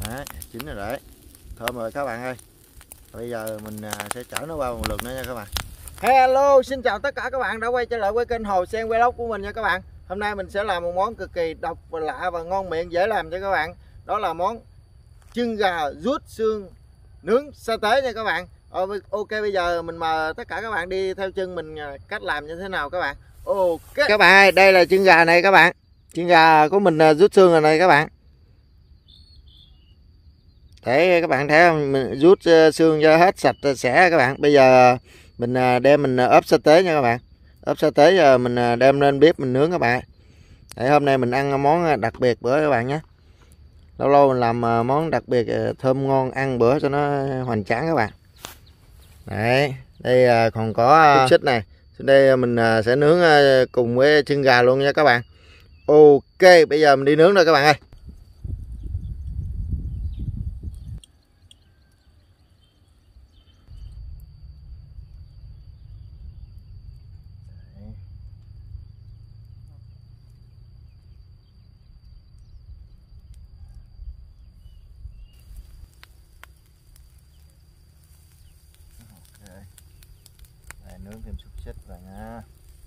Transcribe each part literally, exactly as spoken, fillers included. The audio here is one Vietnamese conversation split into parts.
Đấy, chín rồi đấy, thơm rồi các bạn ơi. Bây giờ mình sẽ chở nó qua một lượt nữa nha các bạn. Hello, xin chào tất cả các bạn đã quay trở lại với kênh Hồ Sen Vlog của mình nha các bạn. Hôm nay mình sẽ làm một món cực kỳ độc và lạ và ngon miệng, dễ làm cho các bạn. Đó là món chân gà rút xương nướng sa tế nha các bạn. Ok, bây giờ mình mời tất cả các bạn đi theo chân mình cách làm như thế nào các bạn. Ok các bạn ơi, đây là chân gà này các bạn. Chân gà của mình rút xương rồi này các bạn. Để các bạn thấy không, mình rút xương cho hết sạch sẽ các bạn. Bây giờ mình đem mình ốp sa tế nha các bạn. Ốp sa tế giờ mình đem lên bếp mình nướng các bạn. Để hôm nay mình ăn món đặc biệt bữa các bạn nhé. Lâu lâu mình làm món đặc biệt thơm ngon, ăn bữa cho nó hoành tráng các bạn. Đấy, đây còn có xúc xích này. Đây mình sẽ nướng cùng với chân gà luôn nha các bạn. Ok, bây giờ mình đi nướng thôi các bạn ơi. Đây, nướng thêm xúc xích vào nha.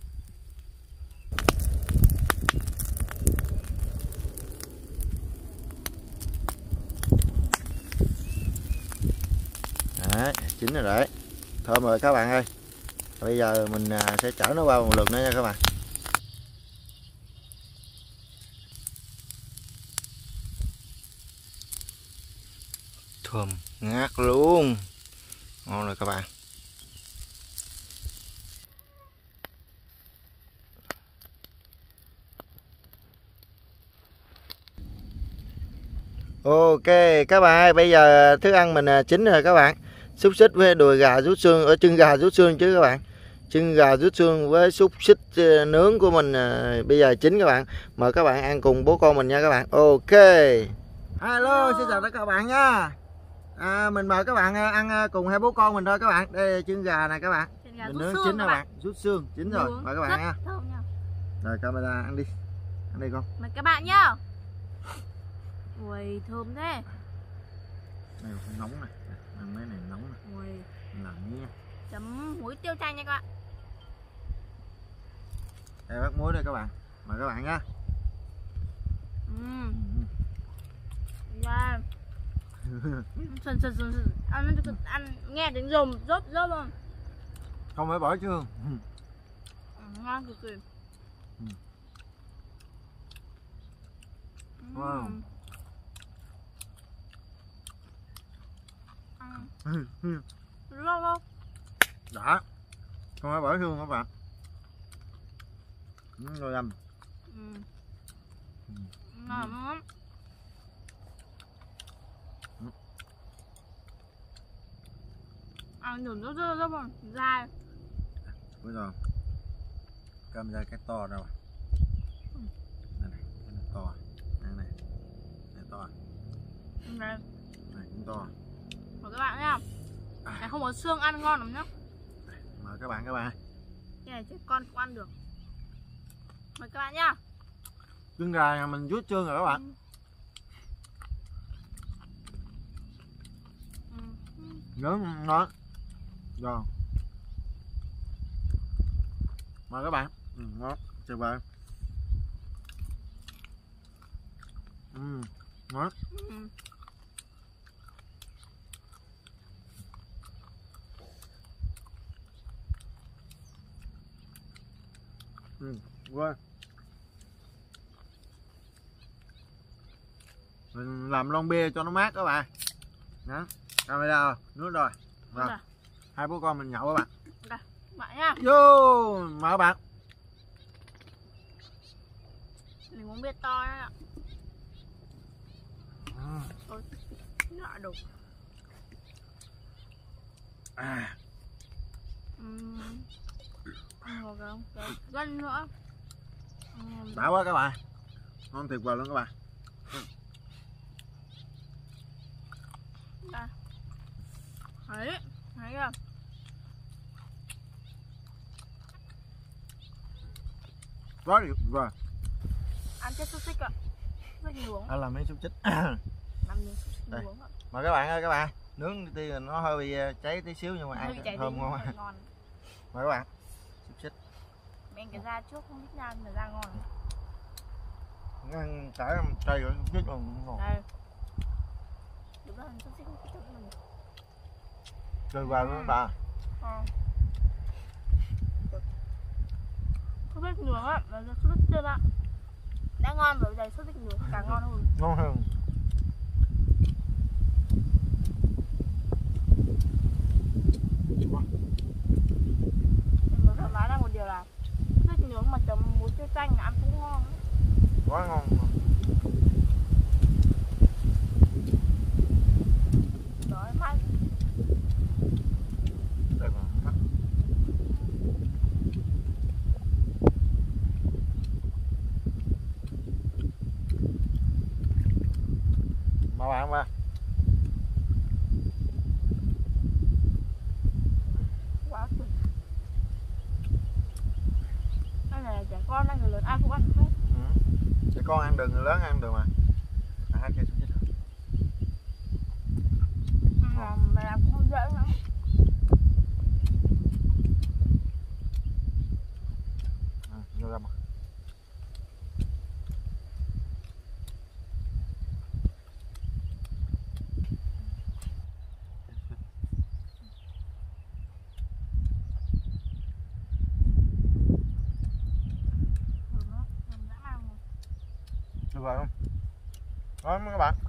Đấy, chín rồi đấy, thơm rồi các bạn ơi. Bây giờ mình sẽ chở nó qua một lượt nữa nha các bạn. Thơm ngát luôn, ngon rồi các bạn. Ok các bạn ơi, bây giờ thức ăn mình chín rồi các bạn. Xúc xích với đùi gà rút xương, ở chân gà rút xương chứ các bạn. Chân gà rút xương với xúc xích nướng của mình bây giờ chín các bạn. Mời các bạn ăn cùng bố con mình nha các bạn. Ok. Hello, xin chào tất cả các bạn nha. À, mình mời các bạn ăn cùng hai bố con mình thôi các bạn. Đây là chân gà này các bạn. Mình nướng chín các bạn, rút xương chín rồi. Mời các bạn nha. Rồi camera ăn đi. Ăn đi con. Mời các bạn nhá. Ui, thơm thế. Này nóng này, ăn mấy này nóng này. Ui. Làm nha. Chấm muối tiêu chanh nha các bạn. Đây bác muối đây các bạn. Mời các bạn nha. Uhm. Yeah. Sần sần sần ăn, ăn nghe tiếng rồm rốp rốp không? Không phải bỏ chưa? Ngon cực kỳ. Wow. Lâu không? Đã. Không phải bỏ xương các bạn. Rồi làm. Ngon lắm. Ăn thử rất rất rất ngon, dai. Bây giờ camera cái to đâu. Đây này, cái này to. Đây này. Này to. Đây. Này cũng to. Mời các bạn nhá. À. Này không có xương ăn ngon lắm nhá. Mời các bạn các bạn. Cái này trẻ con cũng ăn được. Mời các bạn nhá. Chân gà nhà mình rút xương rồi các bạn. Ừ. Nướng nó. Rồi. Mời các bạn. Ừ, đó, tuyệt vời. Ừ, đó. Ừ. Ừ, quên. Mình làm lon bia cho nó mát các bạn. Đó, camera nước rồi. Rồi. Rồi. Hai bố con mình nhậu các bạn. Đây, bạn nha. Vô, mời các bạn. Mình uống bia to đấy ạ. À. Ôi, nhỏ đủ. À. Uhm. Một cái gân nữa. Uhm. Đã quá các bạn. Ngon tuyệt vời luôn các bạn. Đây. Đấy, thấy chưa? Quá tuyệt vời. Ăn chết xúc xích ạ. Rất nhiều. Đó là mấy xúc xích. làm miếng sốt Đây. nướng ạ. Mà các bạn ơi các bạn, nướng tí nó hơi bị cháy tí xíu nhưng mà Hơi bị ăn cháy thơm tí, ngon. hơi ngon. Mời các bạn. Xúc xích. Mẹ cái da trước không thích ra mà da ngon. Ăn cả cây rồi xúc xích còn ngon. Đây. Đúng là sốt xích cái thức mình. Rồi vào Ừ. với bà. Ờ. Sốt xích nướng á, là sốt xích chiên á. Đã ngon rồi, đây sốt xích nướng càng ngon hơn. Ngon hơn. Mình muốn nói là một điều là sốt xích nướng mà chấm muối tiêu chanh là ăn cũng ngon. Quá ngon. Đói mắt. Đây mà. Mà bạn ba. Quá tuyệt. Đây là trẻ con, đây người lớn ai cũng ăn được hết. Ừ. Trẻ con ăn được, người lớn ăn được mà. À, hai cây xúc xích. Mà mà làm cũng không dễ lắm. À, vô ra mà. Ừ, nó làm dã man rồi. Được rồi không? Đó các bạn.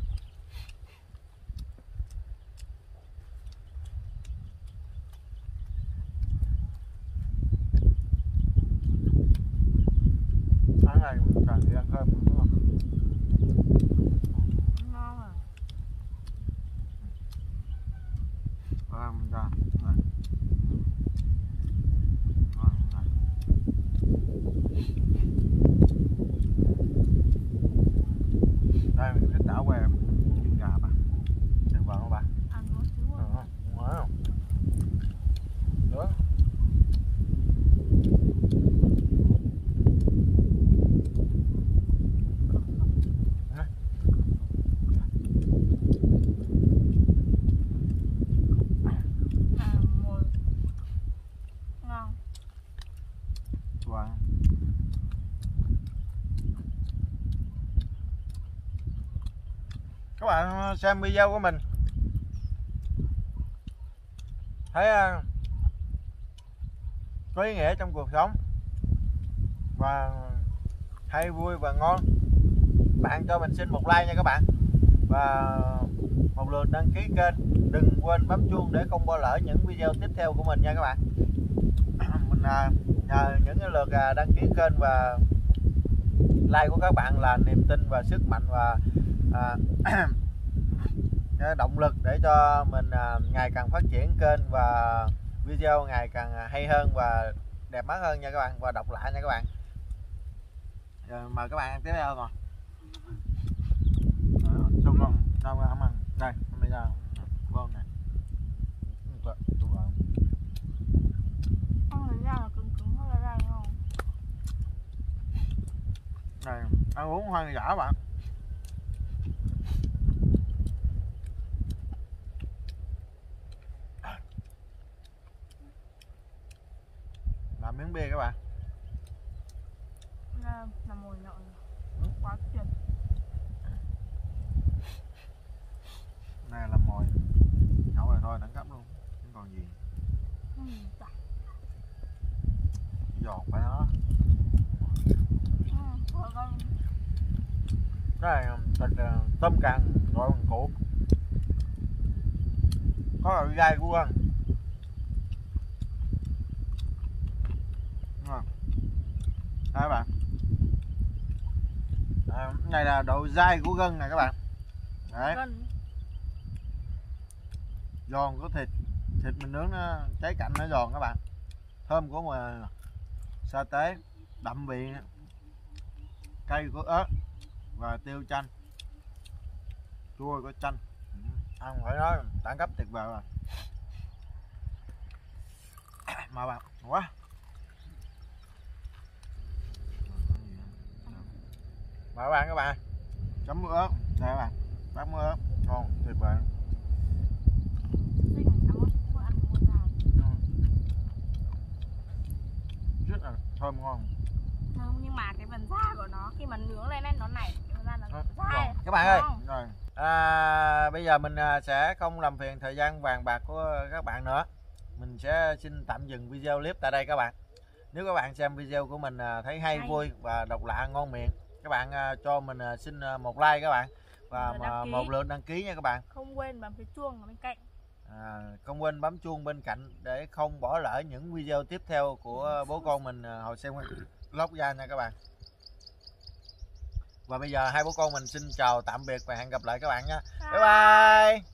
Ăn này càng đi ăn cơm đúng không? Ngon à. À, mình ra này. Ngon này. Đây mình thích đảo về chân gà ba. Được vào không bạn? Ăn một xíu Được rồi. không? Ngon không? Được. À, mùi ngon. Wow. Các bạn xem video của mình thấy uh, có ý nghĩa trong cuộc sống và hay vui và ngon, bạn cho mình xin một like nha các bạn, và một lượt đăng ký kênh, đừng quên bấm chuông để không bỏ lỡ những video tiếp theo của mình nha các bạn. Mình uh, nhờ những cái lượt uh, đăng ký kênh và like của các bạn là niềm tin và sức mạnh và uh, động lực để cho mình uh, ngày càng phát triển kênh và video ngày càng hay hơn và đẹp mắt hơn nha các bạn, và độc lạ nha các bạn. Rồi, mời các bạn ăn tiếp theo rồi. Sao con đâu mà không ăn đây bây giờ con này Ăn lấy ra là cứng cứng hơi ra ngon. này ăn uống hoang dã bạn. Làm miếng bia các bạn. Là, là mùi nhậu quá tuyệt. Này là mồi nhậu rồi thôi, đẳng cấp luôn, không còn gì. Ừ, dạ. Giòn phải nó. Ừ, thôi con. Cái này thịt tôm càng gọi bằng củ, có loại gai của con. Đây các bạn, à, này là độ dai của gân này các bạn. Đấy, Gần. giòn của thịt, thịt mình nướng nó cháy cạnh nó giòn các bạn, thơm của mà sa tế, đậm vị cay của ớt và tiêu chanh, chua của chanh, ăn phải nói đẳng cấp tuyệt vời rồi. Mà bạn quá. Mời các bạn các bạn chấm ớt đây các bạn. Bắp mưa ngon tuyệt vời. Xích này ăn mất, có ăn ngon nào. Rất là thơm ngon. Không, nhưng mà cái phần da của nó khi mà nướng lên ấy, nó nảy cái phần da nó dai. Các bạn ơi, Ngon. rồi. À, bây giờ mình sẽ không làm phiền thời gian vàng bạc của các bạn nữa. Mình sẽ xin tạm dừng video clip tại đây các bạn. Nếu các bạn xem video của mình thấy hay, hay. vui và độc lạ ngon miệng, các bạn cho mình xin một like các bạn. Và mà một lượt đăng ký nha các bạn. Không quên bấm cái chuông ở bên cạnh. À, không quên bấm chuông bên cạnh để không bỏ lỡ những video tiếp theo của bố con mình hồi xem vlog ra nha các bạn. Và bây giờ hai bố con mình xin chào tạm biệt và hẹn gặp lại các bạn nhé. Bye bye.